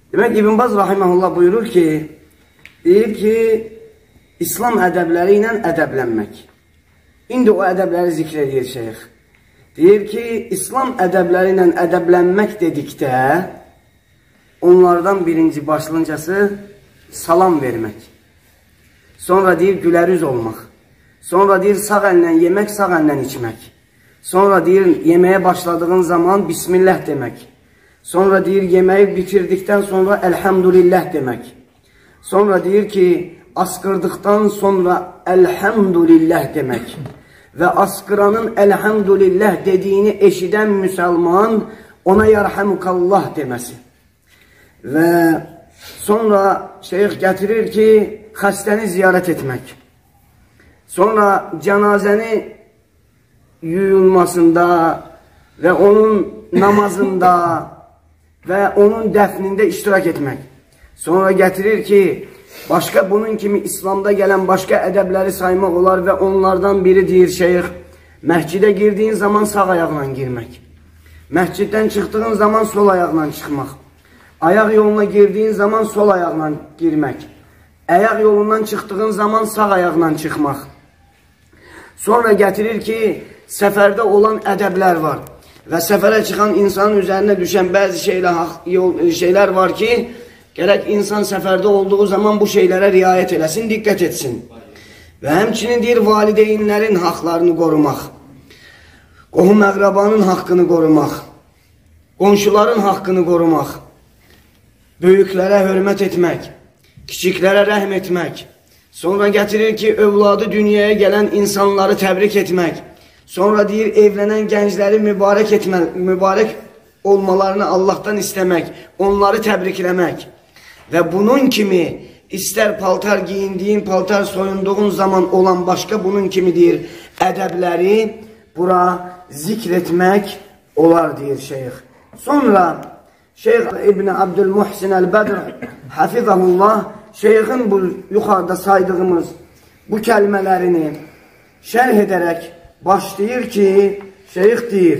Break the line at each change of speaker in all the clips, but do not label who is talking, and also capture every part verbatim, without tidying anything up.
Demək, İbn Baz rahimehullah buyurur ki, deyir ki, İslam ədəbləri ilə ədəblənmək. İndi o ədəbləri zikr edir şeyx. Deyir ki, İslam ədəbləri ilə ədəblənmək dedikdə, onlardan birinci başlıncası salam vermək. Sonra deyir, gülərüz olmaq. Sonra deyir, sağ əllə yemək, sağ əllə içmək. Sonra deyir, yeməyə başladığın zaman Bismillah demək. Sonra deyir, yeməyi bitirdikdən sonra Elhamdülillah demək. Sonra deyir ki, askırdıktan sonra Elhamdülillah demək. Və askıranın Elhamdülillah dediyini eşidən müsəlman ona Yarhamukallah deməsi. Və sonra şeyx gətirir ki, xəstəni ziyarət etmək. Sonra cənazəni yuyulmasında və onun namazında və onun dəfnində iştirak etmək. Sonra gətirir ki, başqa bunun kimi İslamda gələn başqa ədəbləri saymaq olar və onlardan biri deyir şeyx, məscidə girdiyin zaman sağ ayaqla girmək. Məsciddən çıxdığın zaman sol ayaqla çıxmaq. Ayaq yoluna girdiyin zaman sol ayaqla girmək. Ayaq yolundan çıxdığın zaman sağ ayaqla çıxmaq. Sonra gətirir ki, səfərdə olan ədəblər var. Və səfərə çıxan insanın üzərinə düşən bəzi şeylər, şeylər var ki, gərək insan səfərdə olduğu zaman bu şeylərə riayət eləsin, diqqət etsin. Və həmçinin deyir, valideynlərin haqlarını qorumaq, qohum əqrabanın haqqını qorumaq, qonşuların haqqını qorumaq, böyüklərə hörmət etmək, kiçiklərə rəhm etmək. Sonra gətirir ki, övladı dünyaya gələn insanları təbrik etmək. Sonra deyir, evlənən gəncləri mübarək etmək, mübarək olmalarını Allahdan istəmək, onları təbrikləmək. Və bunun kimi, istər paltar giyindiyin, paltar soyunduğun zaman olan başqa bunun kimi deyir, ədəbləri bura zikr etmək olar, deyir şeyx. Sonra Şeyx İbn Abdülmuhsin Əl-Bədr Hafizahullah şeyxin bu yuxarıda saydığımız bu kəlmələrini şərh edərək başlayır ki, şeyx deyir,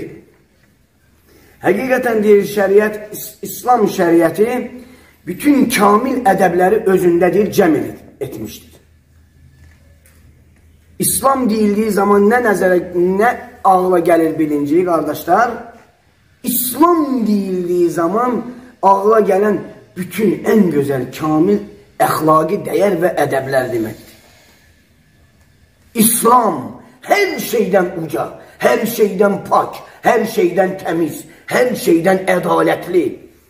həqiqətən deyir, şəriət, İslam şəriəti bütün kamil ədəbləri özündədir, cəm etmişdir. İslam deyildiyi zaman nə nəzərə, nə ağla gəlir bilinci, qardaşlar? İslam deyildiyi zaman ağla gələn bütün ən gözəl, kamil, əxlaqi dəyər və ədəblər deməkdir. İslam hər şeydən uca, hər şeydən pak, hər şeydən təmiz, hər şeydən ədalətli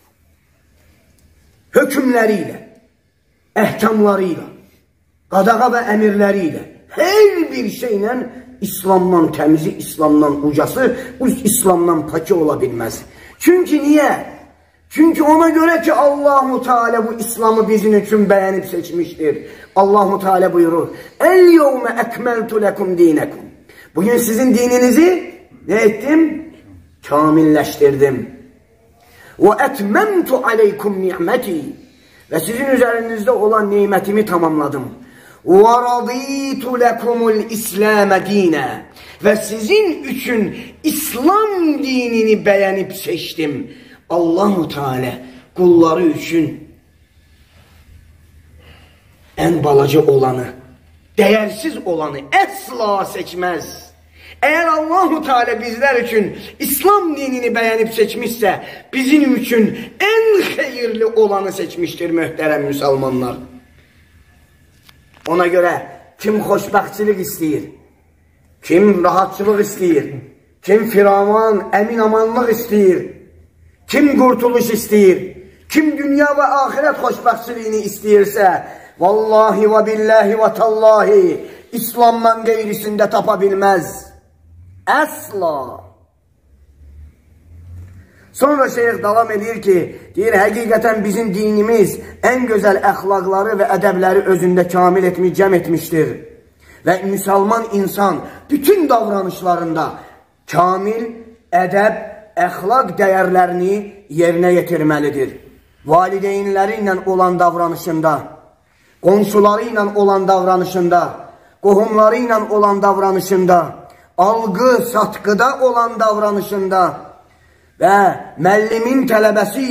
hökmləri ilə, əhkamları ilə, qadağa və əmirləri ilə, hər bir şeylə İslamdan təmizi, İslamdan ucası, İslamdan pakı ola bilməz. Çünki niyə? Çünki ona görə ki, Allah-u Teala bu İslamı bizim üçün bəyənib seçmişdir. Allah-u Teala buyurur, El-yevmə əkməltu ləkum dinəkum. Bugün sizin dininizi nə etdim? Kamilləşdirdim. Və ətməmtu aleykum ni'məti. Və sizin üzərinizdə olan neymətimi tamamladım. وَرَضِيتُ لَكُمُ الْإِسْلَامَ دِينَ. Və sizin üçün İslam dinini bəyənib seçdim. Allah-u Teala qulları üçün ən balaca olanı, dəyərsiz olanı əsla seçməz. Əgər Allah-u Teala bizlər üçün İslam dinini bəyənib seçmişsə, bizim üçün ən xeyirli olanı seçmişdir, möhtərəm müsəlmanlar. Ona görə kim xoşbəxtçilik istəyir, kim rahatçılıq istəyir, kim firavan, əmin amanlıq istəyir, kim qurtuluş istəyir, kim dünya və axirət xoşbəxtçiliyini istəyirsə, vallahi və billahi və tallahi İslamdan qeyrisində tapa bilməz. Əsla. Sonra şeyx davam edir ki, deyir, həqiqətən bizim dinimiz ən gözəl əxlaqları və ədəbləri özündə kamil etmiş, cəm etmişdir. Və müsəlman insan bütün davranışlarında kamil, ədəb, əxlaq dəyərlərini yerinə yetirməlidir. Valideynləri ilə olan davranışında, qonşuları ilə olan davranışında, qohumları ilə olan davranışında, algı, satqıda olan davranışında və müəllimin tələbəsi ilə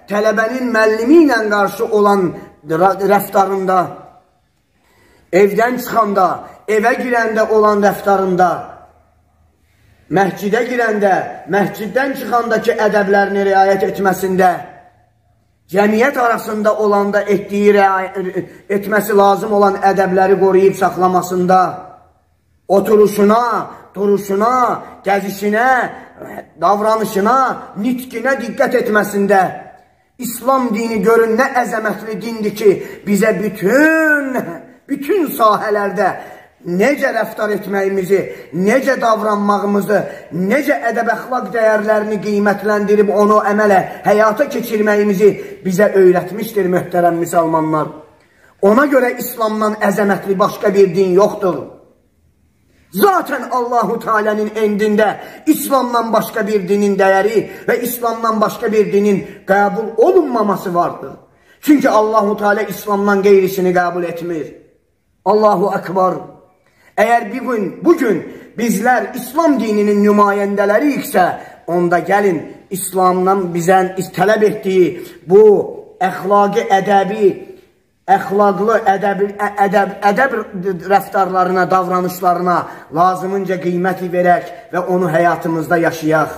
tələbənin müəllimi ilə qarşı olan rəftarında, evdən çıxanda, evə girəndə olan rəftarında, məhcidə girəndə, məhciddən çıxandakı ədəblərini riayət etməsində, cəmiyyət arasında olanda etdiyi, etməsi lazım olan ədəbləri qoruyub saxlamasında, oturuşuna, duruşuna, gəzişinə, davranışına, nitqinə diqqət etməsində, İslam dini görün nə əzəmətli dindir ki, bizə bütün, bütün sahələrdə necə rəftar etməyimizi, necə davranmağımızı, necə ədəb-əxlaq dəyərlərini qiymətləndirib onu əmələ, həyata keçirməyimizi bizə öyrətmişdir möhtərəm müsəlmanlar. Ona görə İslamdan əzəmətli başqa bir din yoxdur. Zaten Allahu Teala'nın endində İslamdan başqa bir dinin dəyəri və İslamdan başqa bir dinin qəbul olunmaması vardır. Çünki Allahu Teala İslamdan qeyrisini qəbul etmir. Allahu Ekber. Əgər bugün, bugün bizlər İslam dininin nümayəndələriyiksə, onda gəlin İslamdan bizən tələb etdiyi bu əxlaqi, ədəbi, əxlaqlı, ədəb, ədəb, ədəb rəftarlarına, davranışlarına lazımınca qiyməti verək və onu həyatımızda yaşayaq.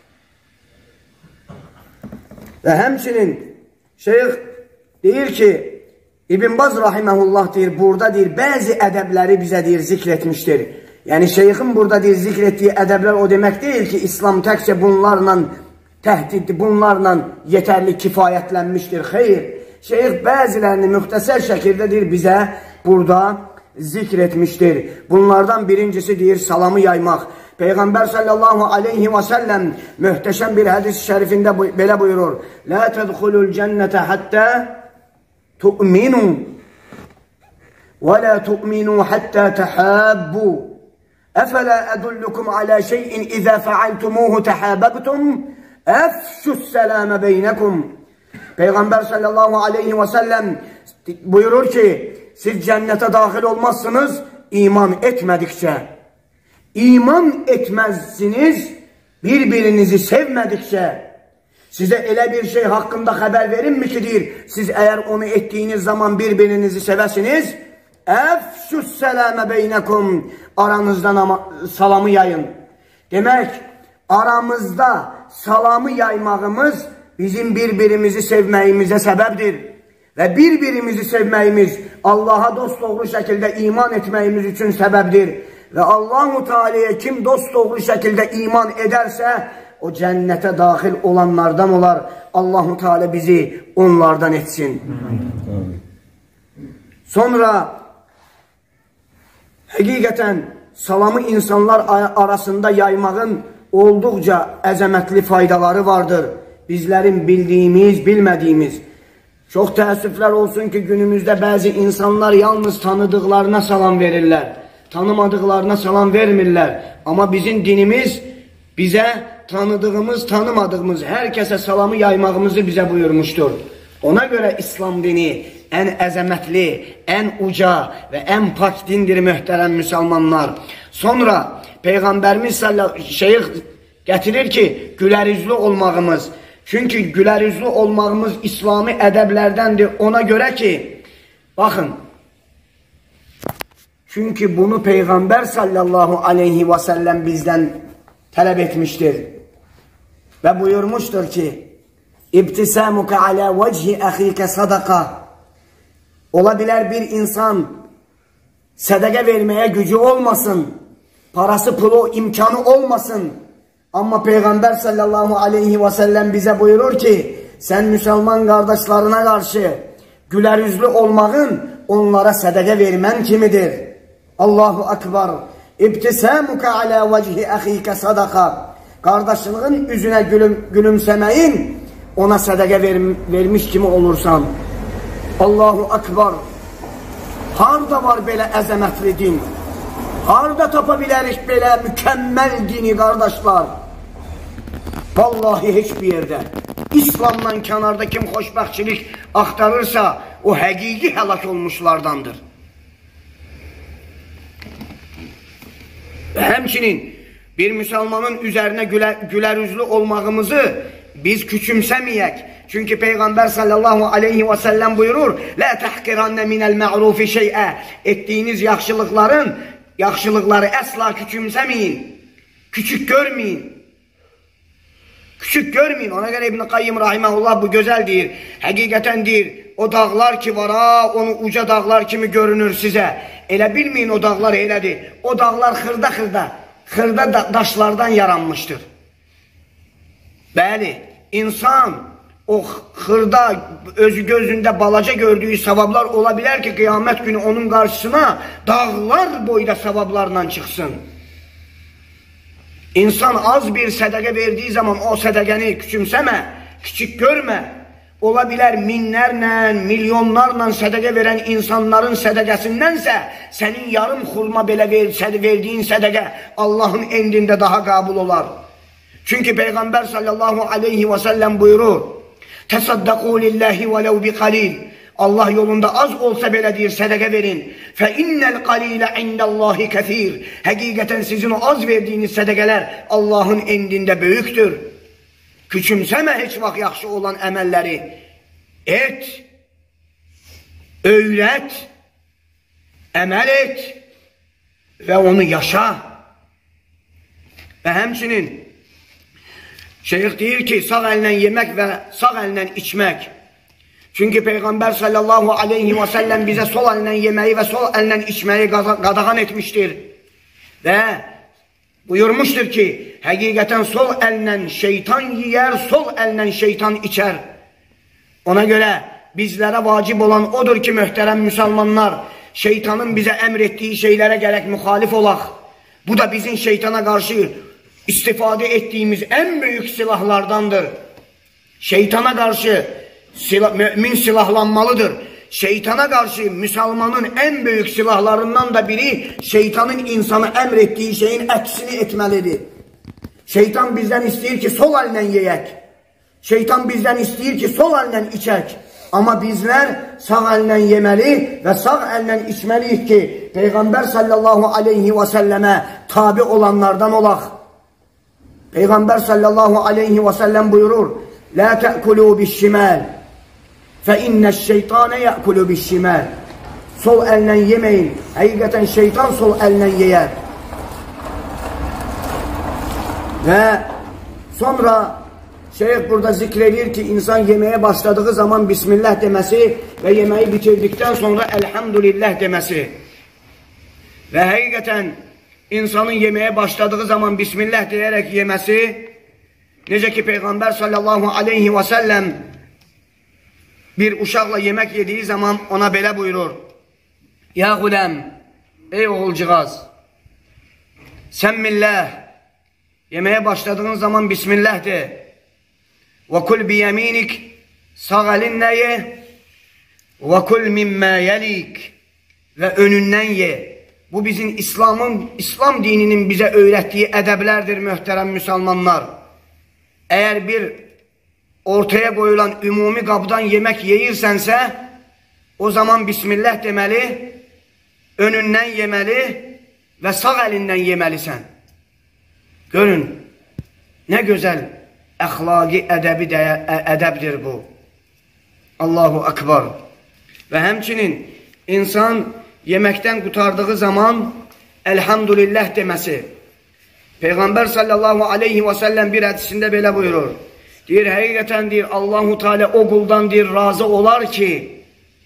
Və həmçinin şeyx deyir ki, İbn Baz rahiməhullah deyir, burada deyir, bəzi ədəbləri bizə deyir, zikr etmişdir. Yəni şeyxin burada deyir, zikr etdiyi ədəblər o demək deyil ki, İslam təkcə bunlarla təhdid, bunlarla yetərli kifayətlənmişdir. Xeyr, şeyx bəzilərini müxtəsər şəkildə deyir, bizə burada zikr etmişdir. Bunlardan birincisi deyir, salamı yaymaq. Peyğəmbər sallallahu aleyhi və səlləm möhtəşəm bir hədis şərifində belə buyurur. Lə tədxulul cənnətə həttə تؤمنوا ولا تؤمنوا حتى تحابوا أفلا أدلكم على شيء إذا فعلتموه تحاببتم أفشوا السلام بينكم. Peyğəmbər sallallahu aleyhi və səlləm buyurur ki, siz cənnətə daxil olmazsınız iman etmədikcə. İman etməzsiniz bir-birinizi sevmədikcə. Sizə elə bir şey haqqında xəbər verinmi ki, deyir, siz əgər onu etdiyiniz zaman bir-birinizi sevəsiniz, əfşüs sələmə beynəkum, aranızdan salamı yayın. Demək, aramızda salamı yaymağımız bizim bir-birimizi sevməyimizə səbəbdir. Və bir-birimizi sevməyimiz Allaha dost doğru şəkildə iman etməyimiz üçün səbəbdir. Və Allah-u Teala'ya kim dost doğru şəkildə iman edərsə, o cənnətə daxil olanlardan olar. Allah-u Teala bizi onlardan etsin. Sonra həqiqətən salamı insanlar arasında yaymağın olduqca əzəmətli faydaları vardır. Bizlərin bildiyimiz, bilmədiyimiz. Çox təəssüflər olsun ki, günümüzdə bəzi insanlar yalnız tanıdıqlarına salam verirlər. Tanımadıqlarına salam vermirlər. Amma bizim dinimiz bizə tanıdığımız, tanımadığımız hər kəsə salamı yaymağımızı bizə buyurmuşdur. Ona görə İslam dini ən əzəmətli, ən uca və ən pak dindir möhtərəm müsəlmanlar. Sonra Peyğəmbərimiz şeyx gətirir ki, gülərüzlü olmağımız. Çünki gülərüzlü olmağımız İslami ədəblərdəndir. Ona görə ki, baxın, çünki bunu Peyğəmbər sallallahu aleyhi və səlləm bizdən tələb etmişdir. Və buyurmuşdur ki, İbtisamuka alə vəchi əxikə sadaqa. Ola bilər bir insan sədəqə verməyə gücü olmasın, parası, pulu, imkanı olmasın. Amma Peyğəmbər sallallahu aleyhi və səlləm bizə buyurur ki, sən müsəlman qardaşlarına qarşı gülərüzlü olmağın onlara sədəqə vermən kimidir. Allahu Ekber. İbtisamuka alə vəchi əxikə sadaqa. Qardaşlığın üzünə gülüm, gülümsəməyin ona sədəqə ver, vermiş kimi olursan. Allahu Ekber. Harda var belə əzəmətli din? Harda tapa bilərik belə mükəmməl dini qardaşlar? Vallahi heç bir yerdə. İslamdan kənarda kim xoşbəxtçilik axtarırsa, o həqiqi həlak olmuşlardandır. Həmçinin bir müsəlmanın üzərinə gülər, gülərüzlü olmağımızı biz küçümsəməyək. Çünkü Peygamber sallallahu aleyhi ve sellem buyurur: "La tahkiranne minel ma'rufi şey'e." Ettiğiniz yaxşılıkların, yaxşılıkları asla küçümsemeyin. Küçük görmeyin. Küçük görmeyin. Ona göre İbn-i Kayyım rahimehullah bu güzeldir. Hakikatendir. O dağlar ki var ha, onu uca dağlar kimi görünür size. Elə bilmeyin o dağlar elədir. O dağlar xırda xırda, xırda da daşlardan yaranmıştır. Bəli, insan o xırda özü gözünde balaca gördüğü savablar olabilir ki kıyamet günü onun karşısına dağlar boyda savablarla çıksın. İnsan az bir sədaqə verdiği zaman o sədaqəni küçümseme, küçük görme. Olabilir minlerle, milyonlarla sədaqə veren insanların sədaqəsindənsə senin yarım xurma belə ver, verdiğin sədaqə Allah'ın indinde daha kabul olar. Çünkü Peygamber sallallahu aleyhi ve sellem buyurur: "Tesaddaqu lillahi velev bi qalil." Allah yolunda az olsa belədir sədaqə verin. Fe innel qalile indallahi kefir. Hakikaten sizin o az verdiğiniz sədaqələr Allah'ın indinde büyüktür. Küçümseme hiç vaxt yaxşı olan əməlləri. Et, öyrət, əməl et ve onu yaşa. Ve həmçinin şeyh deyir ki, sağ əllə yemək və sağ əllə içmək. Çünkü Peygamber sallallahu aleyhi ve sellem bize sol əllə yeməyi ve sol əllə içməyi qadağan etmiştir. Ve buyurmuştur ki, hakikaten sol əllə şeytan yer, sol əllə şeytan içer. Ona göre bizlere vacip olan odur ki mühterem Müslümanlar, şeytanın bize emrettiği şeylere gerek muhalif olaq. Bu da bizim şeytana karşı istifade ettiğimiz en büyük silahlardandır. Şeytana karşı silah, mümin silahlanmalıdır. Şeytana karşı Müslümanın en büyük silahlarından da biri şeytanın insana emrettiği şeyin aksini etmelidir. Şeytan bizden istiyor ki sol əllə yeyək. Şeytan bizden istiyor ki sol əllə içək. Ama bizler sağ əllə yeməli ve sağ əllə içmeliyiz ki Peygamber sallallahu aleyhi ve selleme tabi olanlardan olaq. Peygamber sallallahu aleyhi ve sellem buyurur: "La te'kulu bi'ş-şimal fe inne'ş-şeytane ye'kulu bi'ş-şimal." Sol əllə yemeyin. Hakikaten şeytan sol əllə yer. Ve sonra şeyh burada zikredir ki insan yemeğe başladığı zaman Bismillah demesi ve yemeği bitirdikten sonra Elhamdülillah demesi. Ve hakikaten insanın yemeğe başladığı zaman Bismillah diyerek yemesi, necə ki Peygamber sallallahu aleyhi ve sellem bir uşaqla yemek yediği zaman ona belə buyurur: "Ya guləm, ey oğulcığaz, semmillah, yemeğe başladığın zaman Bismillah de. Ve kul biyeminik, sağ elinle ye. Ve kul mimma yelik, ve önünden ye." Bu bizim İslam'ın, İslam dininin bize öğrettiği edeblerdir mühterem Müslümanlar. Eğer bir ortaya koyulan ümumi kaptan yemek yeyirsense o zaman Bismillah demeli, önünden yemeli ve sağ elinden yemelisən. Görün, ne güzel əxlaqi ədəbi də, ədəbdir bu. Allahu Akbar. Ve həmçinin insan yemekten kurtardığı zaman Elhamdülillah demesi. Peygamber sallallahu aleyhi ve sellem bir hadisinde belə buyurur. Deyir, hakikaten deyir, Allahu Teala o kuldan deyir, razı olar ki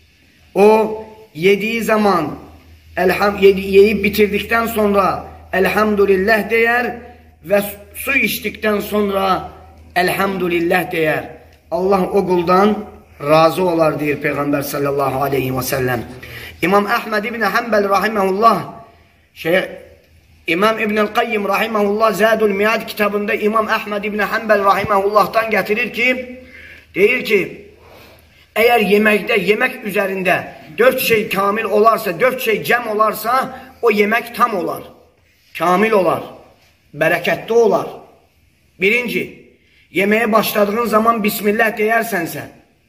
o yediği zaman elham, yedi, yiyip bitirdikten sonra Elhamdülillah der ve su içtikten sonra Elhamdülillah der. Allah o kuldan razı olar deyir Peygamber sallallahu aleyhi ve sellem. İmam Ahmed İbni Hanbel rahimahullah, şey, İmam İbnül Kayyim rahimahullah Zadul Miad kitabında İmam Ahmed İbni Hanbel rahimahullah'tan getirir ki, deyir ki, eğer yemekte, yemek üzerinde dört şey kamil olarsa, dört şey cem olarsa, o yemek tam olar, kamil olar, bereketli olar. Birinci, yemeğe başladığın zaman Bismillah deyersen sen.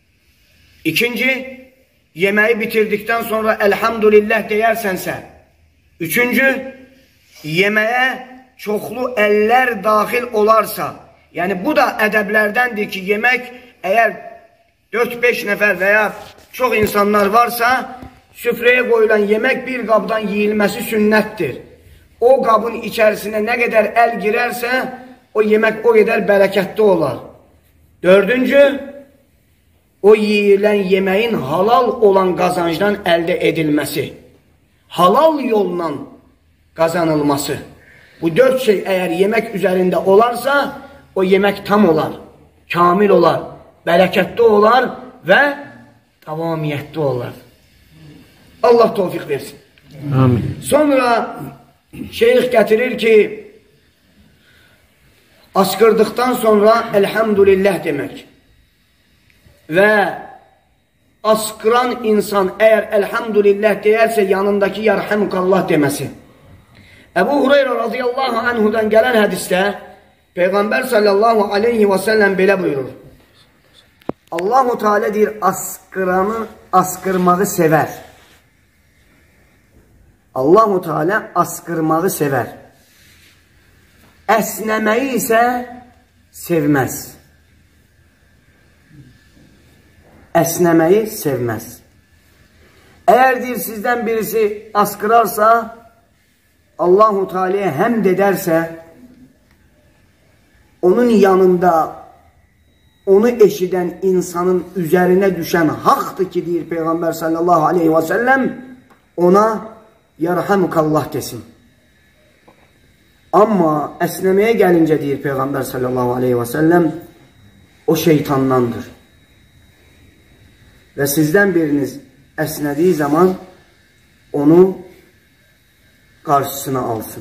İkinci, yemeği bitirdikten sonra Elhamdülillah deyersen sen. Üçüncü, yemeğe çoklu eller dahil olarsa, yani bu da edeblerdendir ki yemek eğer dört beş nefer veya çok insanlar varsa süfreye koyulan yemek bir qabdan yiyilmesi sünnettir. O qabın içerisine ne kadar el girerse o yemek o kadar bereketli olar. Dördüncü, o yiyilen yemeğin halal olan kazancdan elde edilmesi. Halal yolla kazanılması. Bu dört şey eğer yemek üzerinde olarsa o yemek tam olar, kamil olar, bereketli olar ve devamiyetli olar. Allah tevfik versin.
Amin.
Sonra şeyh getirir ki askırdıktan sonra elhamdülillah demek. Ve askıran insan eğer elhamdülillah deyerse yanındaki yarhamukallah demesi. Ebu Hureyre radıyallahu anhu'dan gelen hadiste Peygamber sallallahu aleyhi ve sellem böyle buyurur. Allahu Teala dir askıranı askırmağı sever. Allahu Teala askırmağı sever. Esnemeyi ise sevmez. Esnemeyi sevmez. Eğer dir sizden birisi askırarsa Allahu Teala'ya hamd ederse onun yanında onu eşiden insanın üzerine düşen haktı ki diyor Peygamber sallallahu aleyhi ve sellem ona yarhamukallah desin. Ama esnemeye gelince diyor Peygamber sallallahu aleyhi ve sellem o şeytandandır. Ve sizden biriniz esnediği zaman onu karşısına alsın.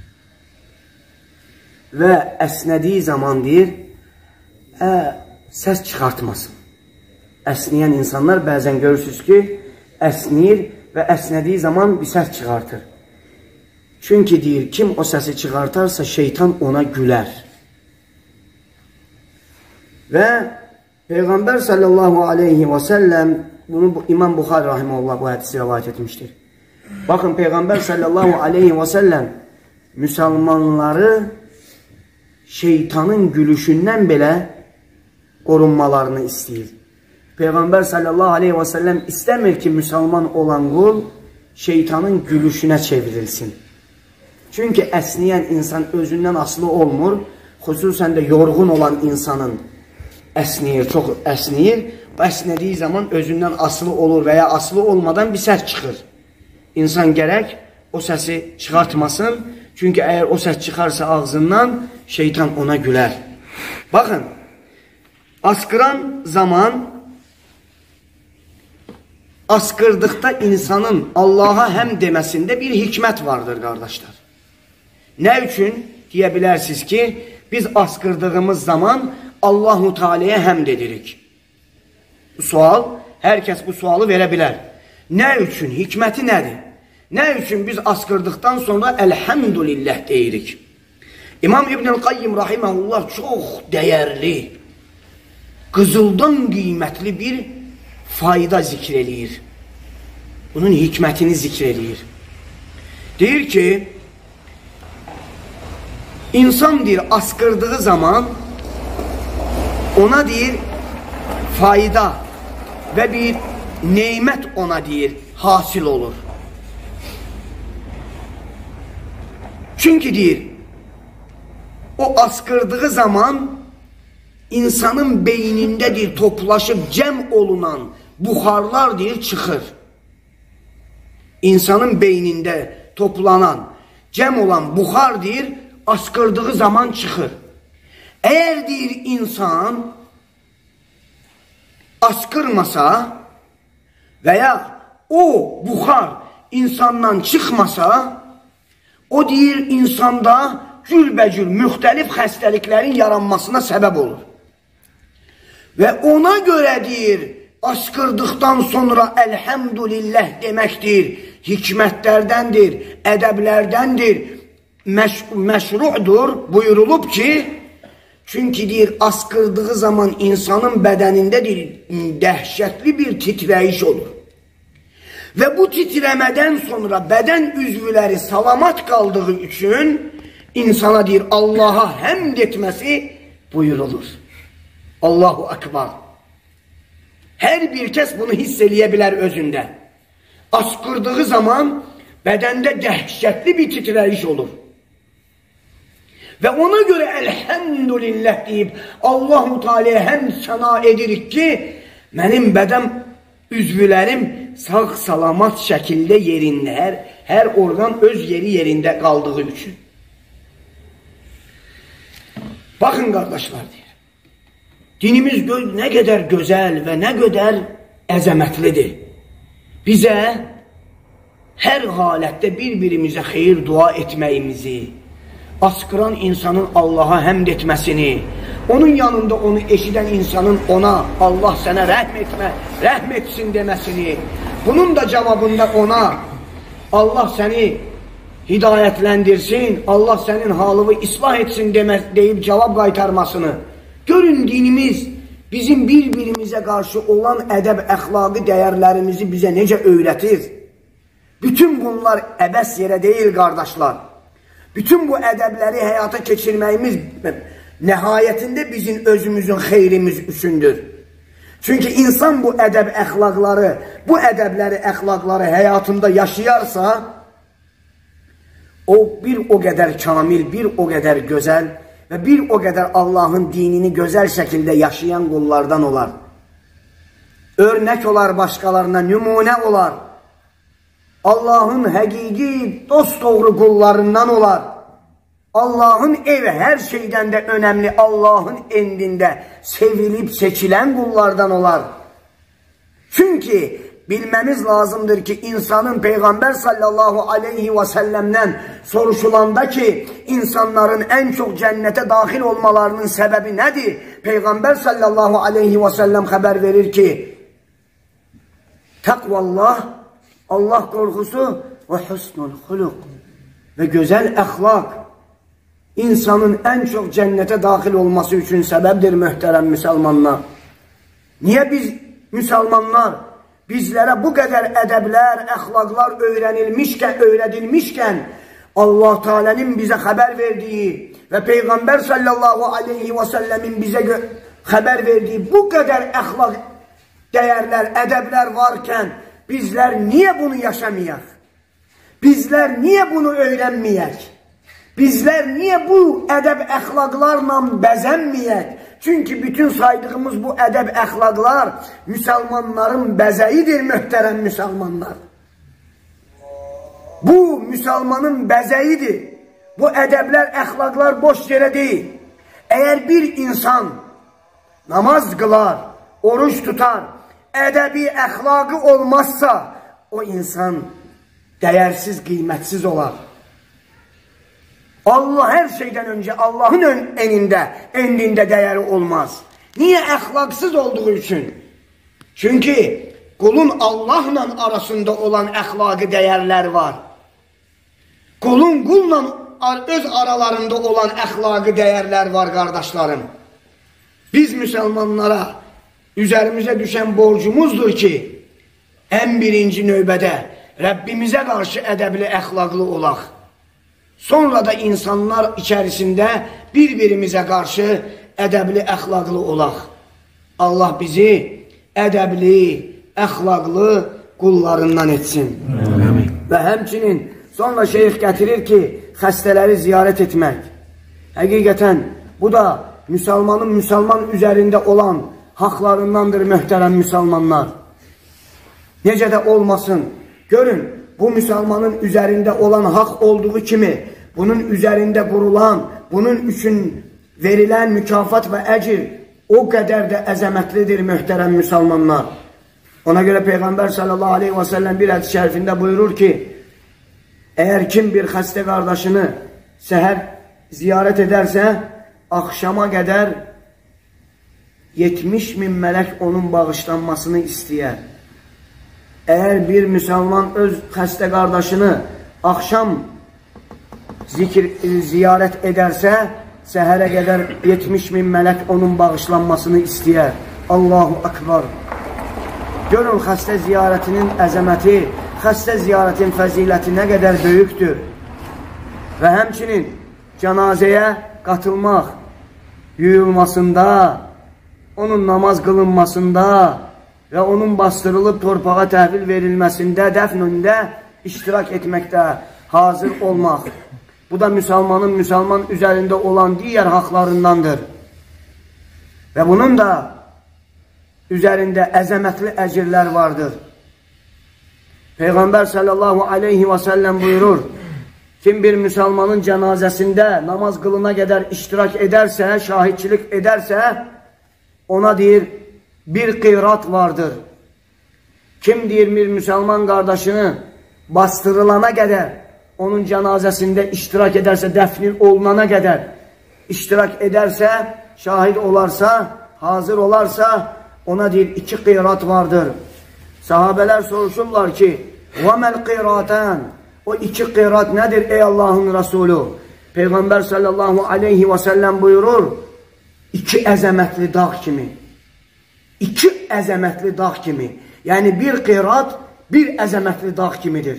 Ve esnediği zaman diyor e, ses çıkartmasın. Esneyen insanlar bazen görürsünüz ki esnir ve esnediği zaman bir ses çıkartır. Çünkü diyor kim o sesi çıkartarsa şeytan ona güler. Ve Peygamber sallallahu aleyhi ve sellem bunu İmam Bukhari rahimahullah bu hadisi rivayet etmiştir. Bakın Peygamber sallallahu aleyhi ve sellem Müslümanları şeytanın gülüşünden bile korunmalarını istiyor. Peygamber sallallahu aleyhi ve sellem istemiyor ki Müslüman olan kul şeytanın gülüşüne çevrilsin. Çünkü esneyen insan özünden aslı olmur. Hususen de yorgun olan insanın esniyir, çok esniyir. Esnediği zaman özünden aslı olur veya aslı olmadan bir ses çıkır. İnsan gerek o sesi çıkartmasın. Çünkü eğer o ses çıkarsa ağzından şeytan ona güler. Bakın askıran zaman askırdıkta insanın Allah'a hem demesinde bir hikmet vardır kardeşler. Ne için diyebilirsiniz ki biz askırdığımız zaman Allahu Teala'ya hem dedirik. Bu sual, herkes bu sualı verebilir. Ne için? Hikmeti nedir? Ne için biz askırdıktan sonra elhamdülillah deyirik? İmam İbnül Kayyim rahimahullah çok değerli, kızıldan kıymetli bir fayda zikreliyir. Bunun hikmetini zikreliyir. Deyir ki, insan dir askırdığı zaman ona dir fayda ve bir nimet ona dir hasıl olur. Çünkü dir o askırdığı zaman insanın beynindedir toplaşıp cem olunan buharlar diye çıkır. İnsanın beyninde toplanan cem olan buhar diye askırdığı zaman çıkır. Eğer diyor insan askırmasa veya o buhar insandan çıkmasa o diyor insanda cürbecür müxtəlif xəstəliklərin yaranmasına səbəb olur. Ve ona göre diyor askırdıktan sonra elhamdülillah demektir. Hikmetlerdendir, edeblerdendir, meş meşru'dur buyurulup ki çünkü diyor askırdığı zaman insanın bedeninde dehşetli bir titreyiş olur. Ve bu titremeden sonra beden üzvüleri salamat kaldığı için insana diyor Allah'a hamd etmesi buyurulur. Allahu Ekber. Her bir kəs bunu hiss eləyə bilər özündə. Askırdığı zaman bədəndə dəhşətli bir titrəyiş olur. Və ona görə elhamdülillah deyib Allah-u Teala'ya həm səna edirik ki, mənim bədən üzvlərim sağ salamat şəkildə yerində, hər, hər orqan öz yeri yerində qaldığı üçün. Baxın qardaşlar deyir, dinimiz nə qədər gözəl və nə qədər əzəmətlidir. Bizə hər halətdə bir-birimizə xeyir dua etməyimizi, askıran insanın Allaha həmd etməsini, onun yanında onu eşidən insanın ona Allah sənə rəhm etmə, rəhm etsin deməsini, bunun da cavabında ona Allah səni hidayətləndirsin, Allah sənin halını islah etsin demə, deyib cavab qaytarmasını. Görün dinimiz bizim bir-birimizə qarşı olan ədəb, əxlaqı dəyərlərimizi bizə necə öyrətir. Bütün bunlar əbəs yerə deyil qardaşlar. Bütün bu ədəbləri həyata keçirməyimiz nəhayətində bizim özümüzün xeyrimiz üçündür. Çünki insan bu ədəb əxlaqları, bu ədəbləri, əxlaqları həyatında yaşayarsa, o bir o qədər kamil, bir o qədər gözəl və bir o qədər Allahın dinini gözəl şəkildə yaşayan qullardan olar. Örnək olar başqalarına, nümunə olar. Allahın həqiqi, dost doğru qullarından olar. Allahın evi hər şeydən də önəmli, Allahın endində sevilib, seçilən qullardan olar. Çünki bilməmiz lazımdır ki, insanın Peyğəmbər sallallahu aleyhi və səlləmdən soruşulanda ki, insanların ən çox cənnətə daxil olmalarının səbəbi nədir? Peyğəmbər sallallahu aleyhi və səlləm xəbər verir ki, təqvallah, Allah qorxusu və husnul xuluq və gözəl əxlaq insanın ən çox cənnətə daxil olması üçün səbəbdir, möhtərəm müsəlmanlar. Niyə biz müsəlmanlar bizlərə bu qədər ədəblər, əxlaqlar öyrənilmişkən, öyrədilmişkən Allah Teala'nın bizə xəbər verdiyi və Peyğəmbər sallallahu aleyhi və səlləmin bizə xəbər verdiyi bu qədər əxlaq dəyərlər, ədəblər varkən bizlər niyə bunu yaşamayaq? Bizlər niyə bunu öyrənməyək? Bizlər niyə bu ədəb əxlaqlarla bəzənməyək? Çünki bütün saydığımız bu ədəb əxlaqlar müsəlmanların bəzəyidir, möhtərəm müsəlmanlar. Bu, müsəlmanın bəzəyidir. Bu ədəblər, əxlaqlar boş yerə deyil. Əgər bir insan namaz qılar, oruç tutar, ədəbi, əxlaqı olmazsa, o insan dəyərsiz, qiymətsiz olar. Allah hər şeydən öncə Allahın önündə, endində dəyəri olmaz. Niyə? Əxlaqsız olduğu üçün. Çünki qulun Allahla arasında olan əxlaqı dəyərlər var. Qulun qulla öz aralarında olan əxlaqı dəyərlər var, qardaşlarım. Biz müsəlmanlara üzərimizə düşən borcumuzdur ki, ən birinci növbədə Rəbbimizə qarşı ədəbli, əxlaqlı olaq. Sonra da insanlar içərisində bir-birimizə qarşı ədəbli, əxlaqlı olaq. Allah bizi ədəbli, əxlaqlı qullarından etsin. Amin. Və həmçinin sonra şeyx gətirir ki, xəstələri ziyarət etmək. Həqiqətən bu da müsəlmanın müsəlman üzərində olan haqlarındandır, möhtərəm müsəlmanlar. Necə də olmasın, görün, bu müsəlmanın üzərində olan haqq olduğu kimi, bunun üzərində qurulan, bunun üçün verilən mükafat və əcir o qədər də əzəmətlidir, möhtərəm müsəlmanlar. Ona görə Peyğəmbər sallallahu aleyhi və səlləm bir hədis şərifində buyurur ki, əgər kim bir xəstə qardaşını səhər ziyarət edərsə, axşama qədər yetmiş min mələk onun bağışlanmasını istəyər. Əgər bir müsəlman öz xəstə qardaşını axşam zikir, ziyarət edərsə, səhərə qədər yetmiş min mələk onun bağışlanmasını istəyər. Allahu Akbar. Görün, xəstə ziyarətinin əzəməti, xəstə ziyarətin fəziləti nə qədər böyükdür. Və həmçinin cənazəyə qatılmaq, yuyulmasında, onun namaz qılınmasında ve onun bastırılıp torpağa təhvil verilməsində, dəfnündə iştirak etməkdə hazır olmaq. Bu da Müslümanın Müslüman üzərində olan diğer haqlarındandır. Və bunun da üzərində əzəmətli əcirlər vardır. Peyğəmbər sallallahu aleyhi və səlləm buyurur, kim bir Müslümanın cənazəsində namaz qılına qədər iştirak edərsə, şahidçilik edərsə, ona deyir, bir qirat vardır. Kim deyir, bir Müslüman qardaşını bastırılana qədər, onun cənazəsində iştirak edərsə, dəfnin olunana qədər iştirak edərsə, şahid olarsa, hazır olarsa, ona deyir, iki qirat vardır. Sahabələr soruşurlar ki, وَمَا الْقِرَاتَانِ O iki qirat nədir ey Allahın Resulü? Peyğəmbər sallallahu aleyhi və səlləm buyurur, iki əzəmətli dağ kimi. İki əzəmətli dağ kimi. Yəni bir qirat, bir əzəmətli dağ kimidir.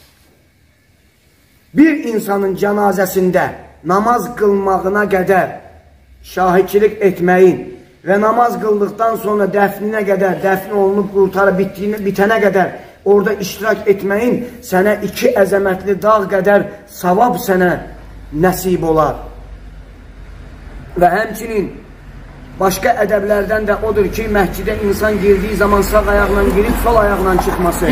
Bir insanın cənazəsində namaz qılmağına qədər şahidçilik etməyin və namaz qıldıqdan sonra dəfninə qədər, dəfn olunub qurtarıb bitənə qədər orada iştirak etməyin sənə iki əzəmətli dağ qədər savab sənə nəsib olar. Və həmçinin başqa ədəblərdən də odur ki, məscidə insan girdiyi zaman sağ ayaqla girib sol ayaqla çıxması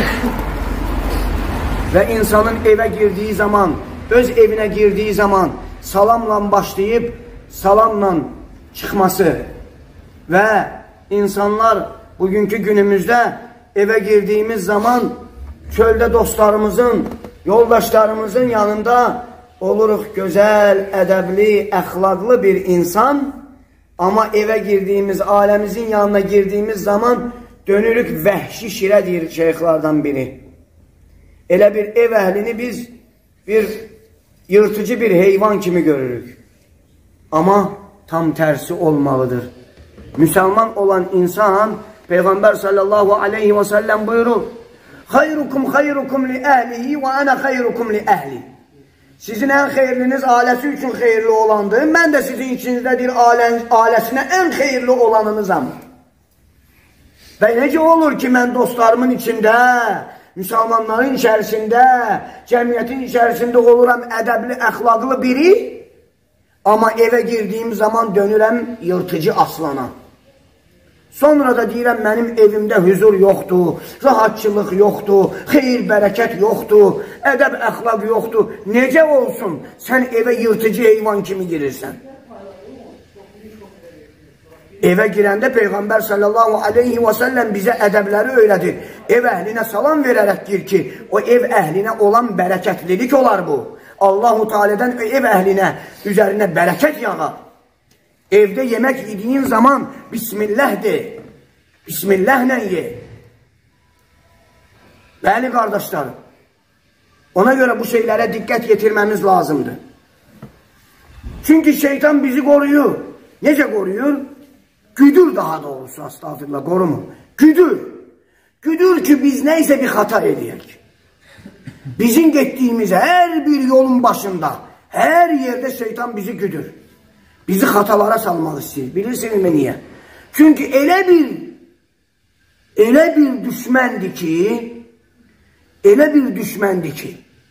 və insanın evə girdiyi zaman, öz evinə girdiyi zaman salamla başlayıb salamla çıxması və insanlar bugünkü günümüzdə evə girdiyimiz zaman çöldə dostlarımızın, yoldaşlarımızın yanında oluruq gözəl, ədəbli, əxlaqlı bir insan, amma evə girdiyimiz, aləmizin yanına girdiyimiz zaman dönürük vəhşi şirə deyir şeyxlardan biri. Elə bir ev əhlini biz bir yırtıcı bir heyvan kimi görürük. Amma tam tərsi olmalıdır. Müsəlman olan insan, Peyğəmbər sallallahu aleyhi və səlləm buyurur, xayrukum xayrukum li əhlihi və ənə xayrukum li əhli. Sizin ən xeyirliniz ailəsi üçün xeyirli olandır, mən də sizin içinizdə bir ailəsinə ən xeyirli olanınızam. Və necə olur ki, mən dostlarımın içində, müsəlmanların içərisində, cəmiyyətin içərisində oluram ədəbli, əxlaqlı biri, amma evə girdiyim zaman dönürəm yırtıcı aslana. Sonra da deyirəm, mənim evimdə hüzur yoxdur, rahatçılıq yoxdur, xeyir, bərəkət yoxdur, ədəb, əxlaq yoxdur. Necə olsun, sən evə yırtıcı heyvan kimi girirsən? Evə girəndə Peyğəmbər sallallahu aleyhi və səlləm bizə ədəbləri öyrədir. Ev əhlinə salam verərək gir ki, o ev əhlinə olan bərəkətlilik olar bu. Allah-u Teala'dan ev əhlinə, üzərinə bərəkət yağar. Evdə yemək yediyin zaman Bismillah de. Bismillahlə ye. Bəli qardaşlarım, ona görə bu şeylərə diqqət yetirməmiz lazımdır. Çünki şeytan bizi qoruyur. Necə qoruyur? Güdür daha doğrusu, astagfirullah, qorumur. Güdür. Güdür ki biz neyse bir hata edəyək. Bizim getdiyimiz hər bir yolun başında, hər yerdə şeytan bizi güdür. Bizi xatalara salmaq istəyir. Bilirsinizmi niyə? Çünki elə bir elə bir düşməndir ki elə bir düşməndir ki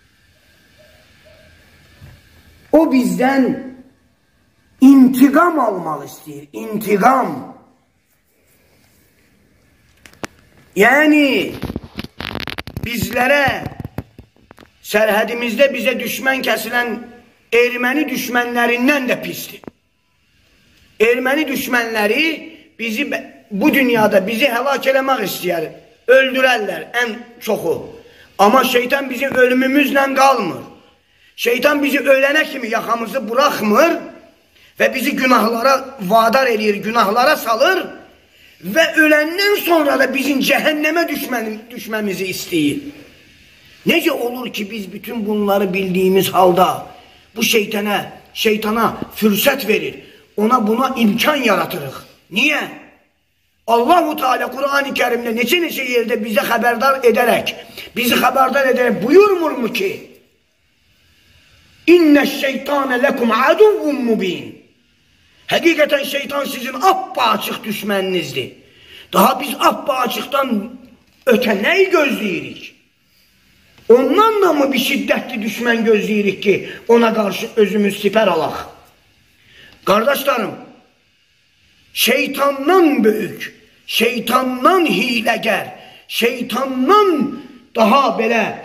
o bizdən intiqam almaq istəyir. İntiqam. Yəni bizlərə sərhədimizdə bizə düşmən kəsilən erməni düşmənlərindən də pisdir. Erməni düşmənləri bizi bu dünyada bizi həlak eləmək istəyər, öldürərlər ən çoxu. Amma şeytan bizi ölümümüzlə qalmır. Şeytan bizi ölənə kimi yaxamızı buraxmır və bizi günahlara vadar edir, günahlara salır və öləndən sonra da bizim cəhənnəmə düşməmizi istəyir. Necə olur ki biz bütün bunları bildiyimiz halda bu şeytana, şeytana fürsət verir. Ona buna imkan yaratırıq. Niyə? Allah-u Teala Kur'an-ı Kerim'de neçə-neçə yerdə bizə xəbərdar edərək, bizi xəbərdar edərək buyurmurmu ki, İnnəş-şeytanə ləkum aduvvun mubin. Həqiqətən şeytan sizin appaçıq düşməninizdir. Daha biz apaçıqdan öte neyi gözləyirik? Ondan da mı bir şiddetli düşman gözləyirik ki, ona karşı özümüz siper alaq? Kardeşlerim, şeytandan büyük, şeytandan hiləgər, şeytandan daha belə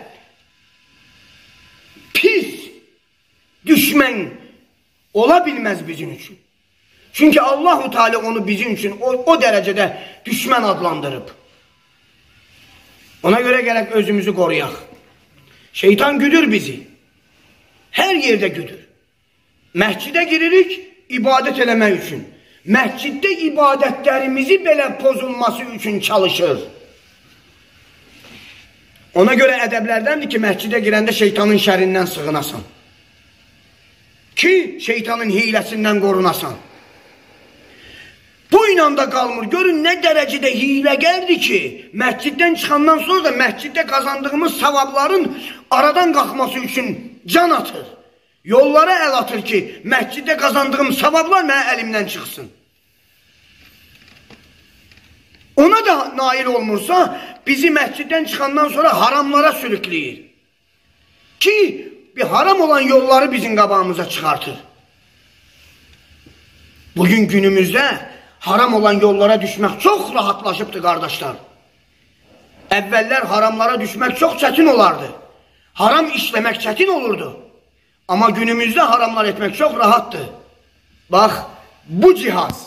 pis düşman ola bilmez bizim için. Çünkü Allahu Teala onu bizim için o, o derecede düşman adlandırıb. Ona göre gerek özümüzü koruyaq. Şeytan güdür bizi. Her yerde güdür. Məscidə giririk ibadet eləmək üçün. Məsciddə ibadətlərimizi belə pozulması üçün çalışır. Ona göre ədəblərdəndir ki, məscidə girəndə şeytanın şərindən sığınasan. Ki, şeytanın hiləsindən qorunasan. Bu inanda qalmır. Görün nə dərəcədə hiləgərdir ki, məsciddən çıxandan sonra da məsciddə qazandığımız savabların aradan qalxması üçün can atır. Yollara əl atır ki, məsciddə qazandığım savablar mənə əlimdən çıxsın. Ona da nail olmursa, bizi məsciddən çıxandan sonra haramlara sürükləyir. Ki, bir haram olan yolları bizim qabağımıza çıxartır. Bugün günümüzdə haram olan yollara düşmək çox rahatlaşıbdır, qardaşlar. Əvvəllər haramlara düşmək çox çətin olardı. Haram işləmək çətin olurdu. Amma günümüzdə haramlar etmək çox rahatdır. Bax, bu cihaz,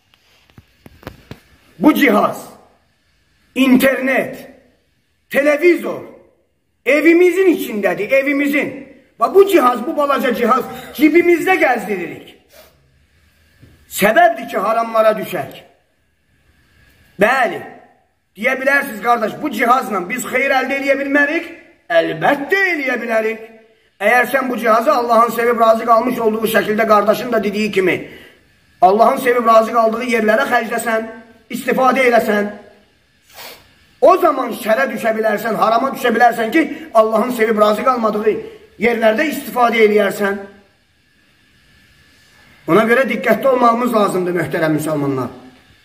bu cihaz, internet, televizor, evimizin içindədir, evimizin. Bax, bu cihaz, bu balaca cihaz cibimizdə gəzdiririk. Səbəbdir ki, haramlara düşək. Bəli, deyə bilərsiniz, qardaş, bu cihazla biz xeyir əldə eləyə bilmərik, əlbəttə eləyə bilərik. Əgər sən bu cihazı Allahın sevib razı qalmış olduğu şəkildə qardaşın da dediyi kimi, Allahın sevib razı qaldığı yerlərə xərcləsən, istifadə eləsən, o zaman şərə düşə bilərsən, harama düşə bilərsən ki, Allahın sevib razı qalmadığı yerlərdə istifadə eləyərsən. Ona görə diqqətli olmağımız lazımdır, möhtərəm müsəlmanlar.